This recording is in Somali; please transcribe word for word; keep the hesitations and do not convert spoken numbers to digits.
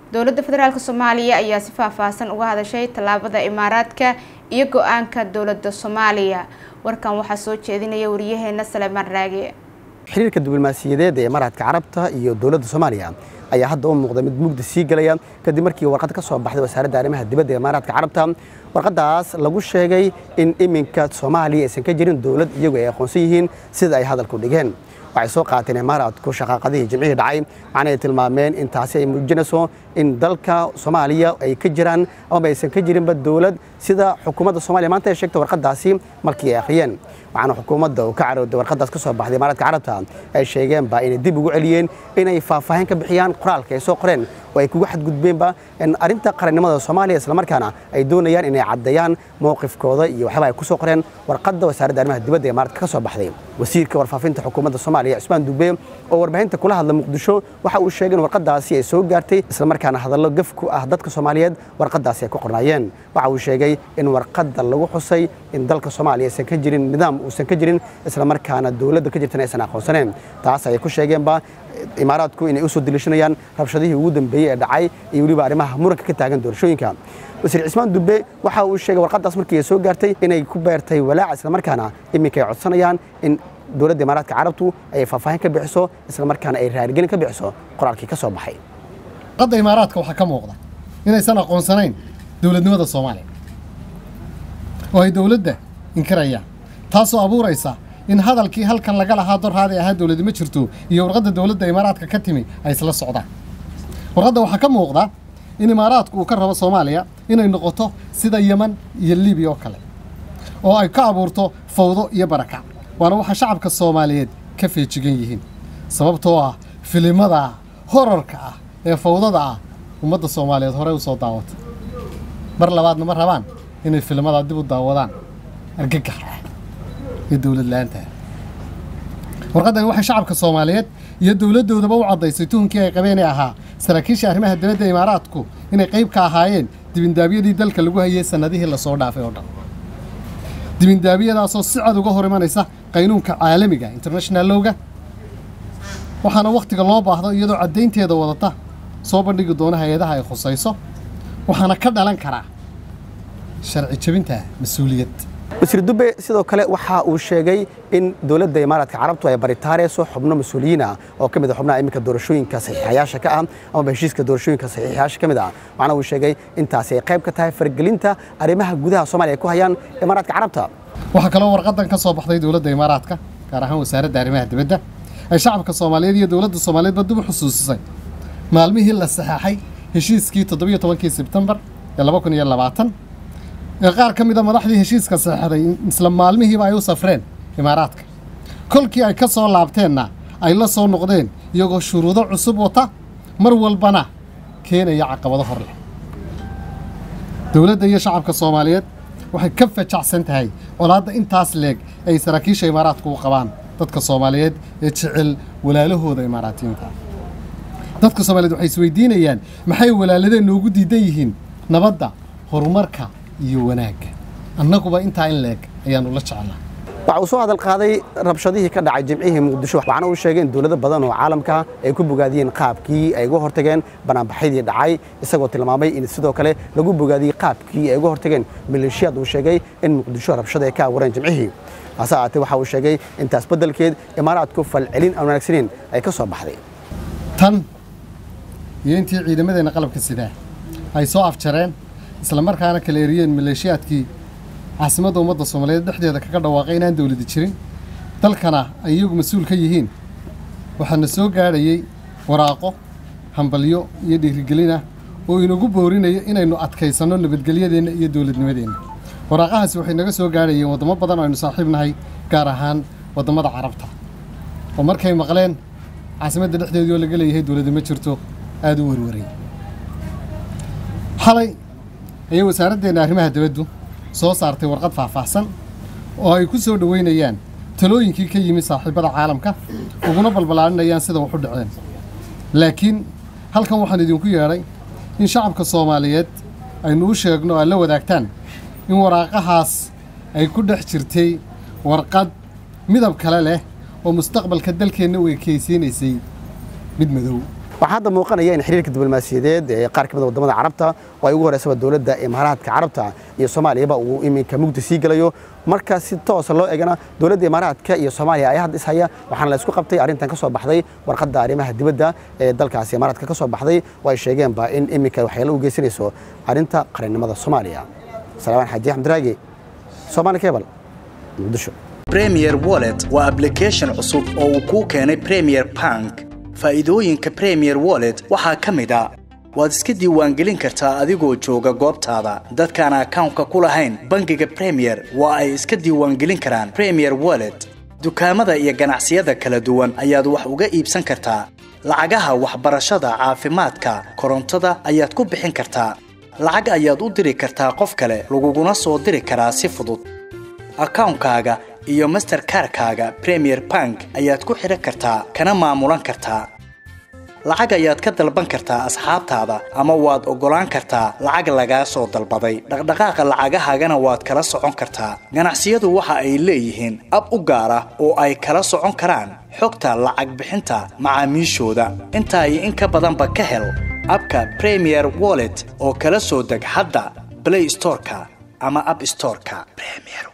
dowladda federaalka Soomaaliya ayaa si faahfaahsan uga hadashay talaabada Imaaraadka iyo go'aanka dowladda Soomaaliya. warkan waxaa soo jeedinaya wariyaheena Salmaan Raage. xiriirka diblomaasiyadeed ee Imaaraadka Carabta iyo dowladda Soomaaliya ayaa hadda u muuqda mid mugdi sii galaya kadib markii warqad ka soo baxday wasaaradda arrimaha dibadda ee Imaaraadka Carabta. warqadaas lagu sheegay in iminka Soomaaliya aysan ka jirin dowlad iyagu ay aqoonsan yihiin sida ay hadalku dhigeen. waxay soo qaateen Imaaraadku shaqaaqadii jimcihii dhacay macna ay tilmaameen in taasi ay muujinayso in dalka Soomaaliya ay ka jiraan ama aysan ka jirinba dowlad sida xukuumadda Soomaaliya maanta ay sheegtay warqadaasi markii ay akhriyeen. waxaana xukuumadda oo ka carooday warqadaas ka soo baxday Imaaraadka Carabta ay sheegeen ba inay dib ugu celiyeen inay faahfaahin ka bixiyaan qoraalka ay soo qoreen oo ay kugu xadgudbeenba in arinta qarannimada Soomaaliya isla markaana ay doonayaan inay cadeeyaan mowqifkooda iyo waxba ay ku soo qoreen warqadda wasaaradda arrimaha dibadda ee Imaaraadka ka soo baxday. wasiirka warfaafinta xukuumadda Soomaaliya Cusmaan Dube oo warbaahinta kula hadla Muqdisho waxa uu sheegay in warqadaasi ay soo gaartay isla markaana hadallo gaf ku ah dadka Soomaaliyeed warqadaasi ay ku qornaayeen. waxa uu sheegay in warqadda lagu xusay in dalka Soomaaliya aysan ka jirin nidaam uusan ka jirin isla markaana dowladda ka jirtana aysan aqoonsaneen. taas ay ku sheegeen ba Imaaraadku inay u soo dilishanayaan rabshadihii ugu dambeeyay ee dhacay iyo waliba arrimaha muranka ka taagan doorashooyinka. wasiir Cusmaan Dube waxa uu sheegay warqadaas markii ay soo gaartay inay ku beertay walaac isla markaana iminka ay codsanayaan in dowladda Imaaraadka Carabtu ay faahfaahin ka bixiso isla markaana ay raaligelin ka bixiso qoraalkii ka soo baxay. qadda Imaaraadka waxa ka muuqda inaysan aqoonsanayn dowladnimada Soomaaliya oo ay dowladda inkarayaan taasoo abuuraysa in hadalkii halkan laga lahaa dorhaad ay ahaa dowladda ma jirto iyo warqadda dowladda Imaaraadka ka timi ay isla socdaan. warqadda waxa ka muuqda in Imaaraadku uu ka rabo Soomaaliya inay noqoto sida Yemen iyo Liibiya oo kale oo ay ka abuurto fawdo iyo barakac. waana waxa shacabka Soomaaliyeed ka feejigan yihiin sababtoo ah filimada horarka ah ee fawdada ah ummadda Soomaaliyeed hore u soo daawatay mar labaadna ma rabaan inay filimada dib u daawadaan argagax iyo dowlad laanta. warqadan waxay shacabka Soomaaliyeed iyo dowladoodaba u cadeysay tuunkii ay qabeen ahaa saraakiisha arrimaha dibadda Imaaraadku inay qayb ka ahaayeen dibindaabiyadii dalka lagu hayay sanadihii la soo dhaafay oo dhan. dibindaabiyadaas oo si cad uga hor imanaysa qaynuunka caalamiga international lawga waxaana waqtiga loo baahdo iyadoo cadeynteeda wadata soo bandhigi doona hay'adaha ay khusayso waxaana ka dhalan kara sharci jabinta mas'uuliyad. wasiir Dube sidoo kale waxa uu sheegay in dowladda Imaaraadka Carabtu ay baritaareyso xubno mas'uuliyiin ah oo kamid ah xubnaha iminka doorashooyinka saxiixayaasha ka ah ama heshiiska doorashooyinka saxiixayaasha kamid ah. waxaana uu sheegay in taasi ay qayb ka tahay fargelinta arrimaha gudaha Soomaaliya ku hayaan Imaaraadka Carabta. waxa kale oo warqadan ka soo baxday dowladda Imaaraadka gaar ahaan wasaaradda arrimaha dibadda ay shacabka Soomaaliyeed iyo dowladda Soomaaliyeed dib u xusuusisay maalmihii la saxaxay heshiiskii toddoba iyo tobankii Sebtembar ee laba kun iyo labaatan ee qaar ka mid ah madaxdii heshiiska saxaxday isla maalmihiiba ay u safreen Imaaraadka kolkii ay ka soo laabteenna ay la soo noqdeen iyagoo shuruudo cusub wata mar walbana keenaya caqabado hor leh. dowladda iyo shacabka Soomaaliyeed waxay ka fajacsan tahay walaada intaas leeg ay saraakiisha Imaaraadku u qabaan dadka Soomaaliyeed ee jecel walaalahooda Imaaraatiyiinta. dadka Soomaaliyeed waxay isweydiinayaan maxay walaaladeen noogu diidan yihiin nabadda horumarka iyo wanaagga annaguba intaa in leeg ayaanu la jecelnaa. waxa uu soo hadal qaaday rabshadihii ka dhacay jimcihii Muqdisho waxaana uu sheegay in dowlado badan oo caalamka ay ku bogaadiyeen qaabkii ay uga hortageen banaanbaxyadii dhacay isagoo tilmaamay in sidoo kale lagu bogaadiyay qaabkii ay uga hortageen maleeshiyad uu sheegay in Muqdisho rabshada ay ka abuureen jimcihii. hase ahaatee waxa uu sheegay intaas beddelkeed Imaaraadku falcelin aan wanaagsaneyn ay ka soo baxday. tan iyo intii ciidamadeena qalabka sida ay soo afjareen isla markaana kala eriyeen maleeshiyaadkii caasimadda ummadda Soomaaliyeed dhexdeeda kaga dhawaaqay inaan dawladda jirin dalkana ay iyagu mas'uul ka yihiin waxaana soo gaarayay waraaqo hambalyo iyo dhiirigelin ah oo inagu boorinaya inaynu adkaysano nabadgelyadeena iyo dawladnimadeena. waraaqahaasi waxay naga soo gaarayeen wadamo badan oo aynu saaxiibnahay gaar ahaan wadamada Carabta oo markay maqleen caasimadda dhexdeeda oo laga leeyahay dawladda ma jirto aad u warwaray. xalay ayay wasaaraddeena arrimaha dibaddu soo saartay warqad faahfaahsan oo ay ku soo dhaweynayaan talooyinkii ka yimid saaxiibada caalamka uguna balbalaarinayaan sida wax u dhaceen. laakiin halkan waxaan idinku yeeray in shacabka Soomaaliyeed aynu u sheegno oo la wadaagtaan in waraaqahaas ay ku dhex jirtay warqad midab kale leh oo mustaqbalka dalkeena u ekaysiinaysay mid madow. waxaa hadda muuqanaya in xiriirka diblomaasiyadeed ee qaar ka mid ah wadamada carabta oo ay ugu horeysaba dowladda imaaraadka carabta iyo Soomaaliya uu iminka mugdi sii galayo marka si toos loo eegana dowladda imaaraadka iyo Soomaaliya ay had ishaya waxaana la isku qabtay arintan ka soo baxday warqadda arrimaha dibadda ee dalkaasi imaaraadka ka soo baxday way sheegeen ba in iminka waxyeello u geysanayso arinta qarannimada Soomaaliya Salaaman Xaaji Xamdiraagi Soomaali Cable Muqdisho Premier Wallet waa application cusub oo uu ku keenay Premier Bank faa'iidooyinka Premier Wallet waxaa ka mid ah waad iska diiwaangelin kartaa adigoo jooga goobtaada dadkaan account-ka ku lahayn bangiga Premier waa ay iska diiwaangelin karaan Premier Wallet dukaamada iyo ganacsiyada kala duwan ayaad wax uga iibsan kartaa lacagaha waxbarashada caafimaadka korontada ayaad ku bixin kartaa lacag ayaad u diri kartaa qof kale laguguna soo diri karaa si fudud account-kaaga iyo Mastercard-kaaga Premier Bank ayaad ku xiran kartaa kana maamulan kartaa lacag ayaad ka dalban kartaa asxaabtaada ama waad ogolaan kartaa lacag laga soo dalbaday dhaqdhaqaaqa lacagahagana waad kala socon kartaa ganacsiyadu waxa ay leeyihiin ab u gaar ah oo ay kala socon karaan xogta lacag bixinta macaamiishooda inta ay in ka badanba ka hel abka Premier Wallet oo kala soo deg hadda Play Store-ka ama App Store-ka Premier